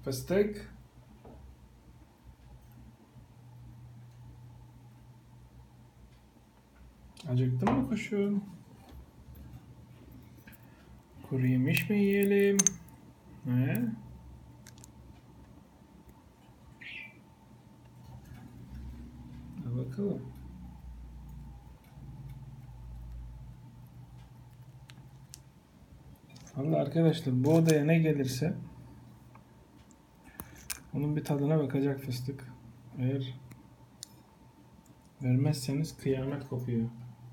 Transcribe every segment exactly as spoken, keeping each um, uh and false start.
Fıstık. Acıktın mı kuşum? Kuru yemiş mi yiyelim? He? Al bakalım. Vallahi arkadaşlar bu odaya ne gelirse onun bir tadına bakacak fıstık. Eğer vermezseniz kıyamet kopuyor.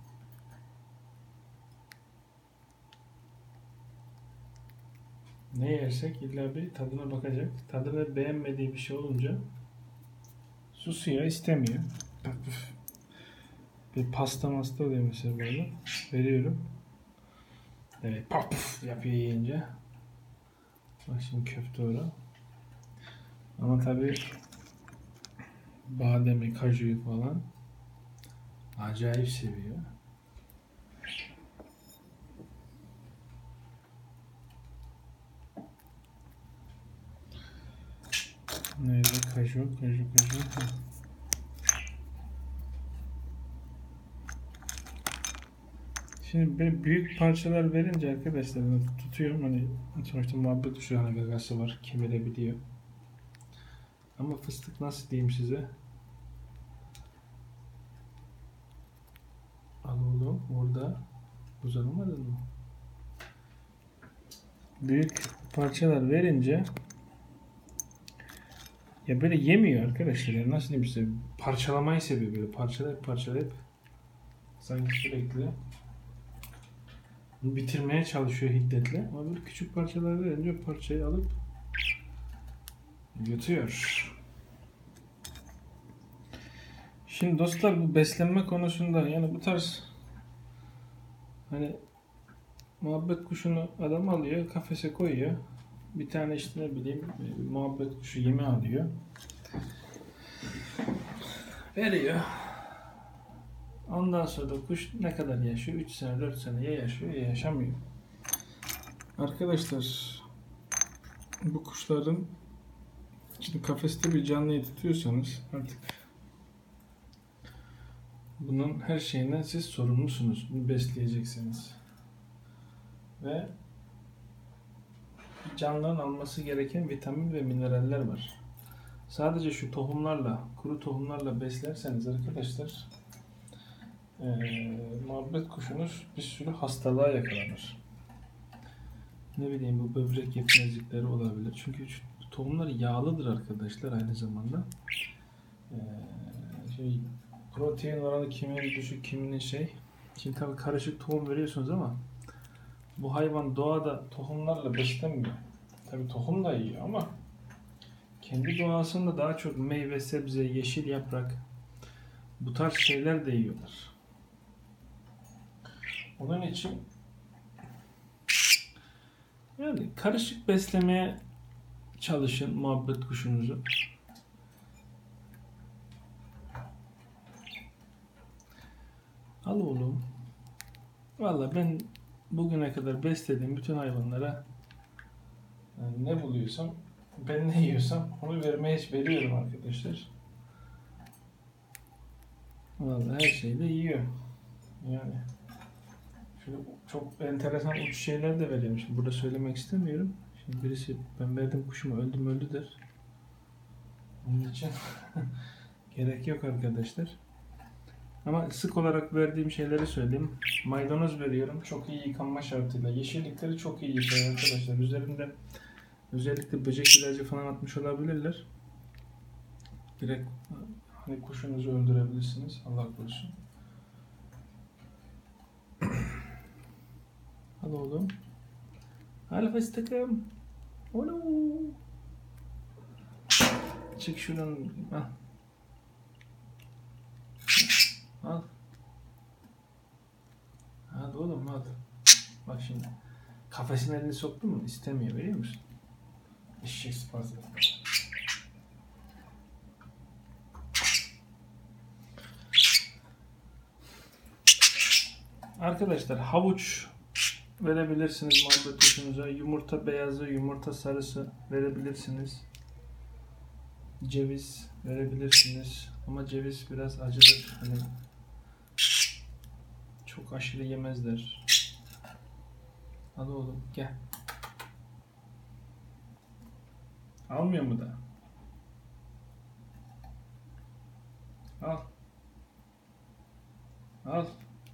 Ne yersek illa bir tadına bakacak. Tadını beğenmediği bir şey olunca susuyor, istemiyor. Bak, bir pasta masta oluyor mesela böyle. Veriyorum. Evet, paf puf yapıyor yiyince. Bak şimdi köfte orada. Ama tabii bademi, kajuyu falan acayip seviyor. Nerede kaju, kaju, kaju. Şimdi ben büyük parçalar verince arkadaşlar tutuyorum, hani sonuçta muhabbet kuşu hani gagası var, kemirebiliyor. Ama fıstık nasıl diyeyim size? Al oğlum orada uzanamadın mı? Büyük parçalar verince ya böyle yemiyor arkadaşlar. Yani nasıl diyeyim size? Parçalamayı seviyor böyle. Parçalayıp parçalayıp sanki sürekli bitirmeye çalışıyor hiddetle. Ama böyle küçük parçalar verince parçayı alıp yutuyor. Şimdi dostlar bu beslenme konusunda yani bu tarz hani muhabbet kuşunu adam alıyor, kafese koyuyor. Bir tane işte ne bileyim muhabbet kuşu yemi alıyor. Veriyor. Ondan sonra da kuş ne kadar yaşıyor? üç sene dört sene ya yaşıyor ya yaşamıyor. Arkadaşlar bu kuşların şimdi kafeste bir canlıyı tutuyorsanız artık bunun her şeyinden siz sorumlusunuz. Bunu besleyeceksiniz. Ve canlının alması gereken vitamin ve mineraller var. Sadece şu tohumlarla, kuru tohumlarla beslerseniz arkadaşlar ee, muhabbet kuşunuz bir sürü hastalığa yakalanır. Ne bileyim bu böbrek yetmezlikleri olabilir. Çünkü tohumlar yağlıdır arkadaşlar aynı zamanda. Ee, şey, protein oranı kiminin düşük, kiminin şey. Şimdi tabii karışık tohum veriyorsunuz ama bu hayvan doğada tohumlarla beslenmiyor. Tabii tohum da yiyor ama kendi doğasında daha çok meyve, sebze, yeşil yaprak bu tarz şeyler de yiyorlar. Onun için yani karışık beslemeye çalışın muhabbet kuşunuzu. Al oğlum. Valla ben bugüne kadar beslediğim bütün hayvanlara yani ne buluyorsam, ben ne yiyorsam onu vermeye veriyorum arkadaşlar. Valla her şeyi de yiyor. Yani şöyle çok enteresan uç şeyler de veriyorum. Şimdi burada söylemek istemiyorum. Şimdi birisi ben verdim kuşumu öldüm öldü der. Onun için gerek yok arkadaşlar. Ama sık olarak verdiğim şeyleri söyleyeyim. Maydanoz veriyorum. Çok iyi yıkanma şartıyla. Yeşillikleri çok iyi yıkıyor arkadaşlar. Üzerinde özellikle böcek ilacı falan atmış olabilirler. Direkt hani kuşunuzu öldürebilirsiniz. Allah korusun. Hadi oğlum. Al fıstıkım. Onu. Çık şuradan. Al. Al. Hadi oğlum hadi. Bak şimdi. Kafesine elini soktun mu? İstemiyor, veriyor musun? Eşek sıpası. Arkadaşlar havuç verebilirsiniz muhabbet kuşunuza. Yumurta beyazı, yumurta sarısı verebilirsiniz. ceviz verebilirsiniz. Ama ceviz biraz acıdır. Hani çok aşırı yemezler. Hadi oğlum gel. Almıyor mu da? Al. Al.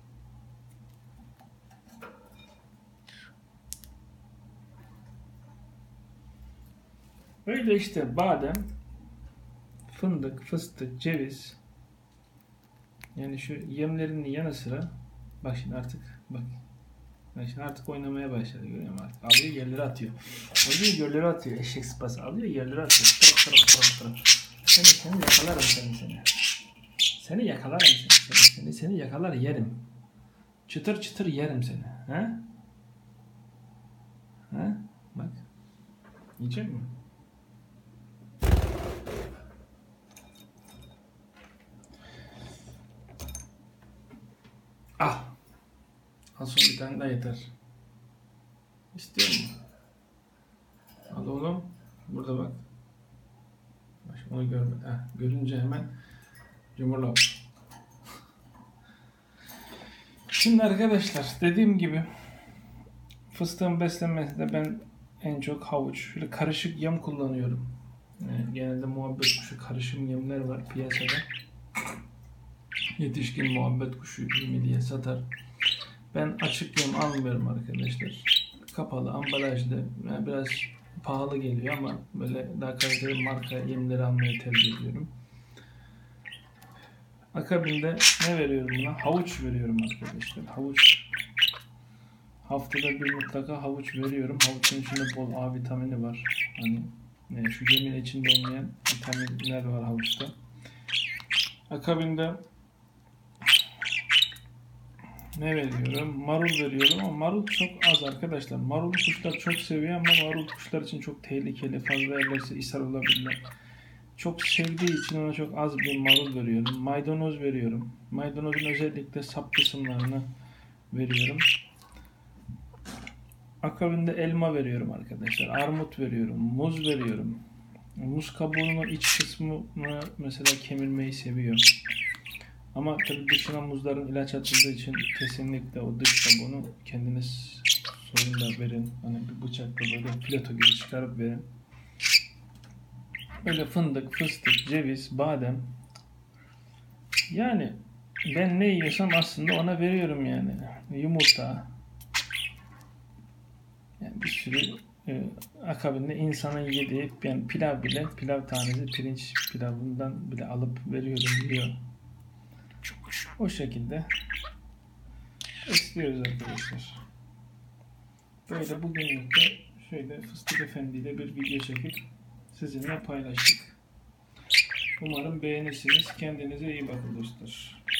Böyle işte badem, fındık, fıstık, ceviz. Yani şu yemlerinin yanı sıra bak şimdi artık bak. Bak şimdi artık oynamaya başladı, görüyor musun artık? Alıyor yerlere atıyor. Alıyor yerlere atıyor. Eşek sıpası alıyor yerlere atıyor. Tırıp tırıp tırıp tırıp. Seni seni yakalarım seni seni. Seni yakalarım seni seni. Seni seni yakalar yerim. Çıtır çıtır yerim seni. Ha? Ha? Bak. Yiyecek mi? Ah. Al son bir tane daha yeter. İstiyor musun? Al oğlum. Burada bak. Bak onu görme. Heh, görünce hemen yumurla. Şimdi arkadaşlar dediğim gibi fıstığın beslenmesinde ben en çok havuç, şöyle karışık yem kullanıyorum. Yani genelde muhabbet kuşu karışım yemler var piyasada. Yetişkin muhabbet kuşu yemi diye satar. Ben açık yem almıyorum arkadaşlar. Kapalı, ambalajlı, yani biraz pahalı geliyor ama böyle daha kaliteli marka yemleri almayı tercih ediyorum. Akabinde ne veriyorum buna? Havuç veriyorum arkadaşlar. Havuç. Haftada bir mutlaka havuç veriyorum. Havuçun içinde bol A vitamini var. Hani yani şu yemin içinde olmayan vitaminler var havuçta. Akabinde ne veriyorum? Marul veriyorum ama marul çok az arkadaşlar. Marul kuşlar çok seviyor ama marul kuşlar için çok tehlikeli. Fazla yerlerse ishal olabilirler. Çok sevdiği için ona çok az bir marul veriyorum. Maydanoz veriyorum. Maydanozun özellikle sap kısımlarını veriyorum. Akabinde elma veriyorum arkadaşlar. Armut veriyorum. Muz veriyorum. Muz kabuğunun iç kısmını mesela kemirmeyi seviyor. Ama tabii dışına muzların ilaç atıldığı için kesinlikle o dış kabuğunu kendiniz soyun da verin. Hani bir bıçakla böyle plato gibi çıkarıp verin. Böyle fındık, fıstık, ceviz, badem. Yani ben ne yiyorsam aslında ona veriyorum yani. Yumurta. Yani bir sürü e, akabinde insanın yediği yani pilav bile, pilav tanesi pirinç pilavından bile alıp veriyorum diyor. O şekilde besliyoruz arkadaşlar. Böyle bugünlük de şöyle Fıstık Efendi ile bir video çekip sizinle paylaştık. Umarım beğenirsiniz. Kendinize iyi bakın dostlar.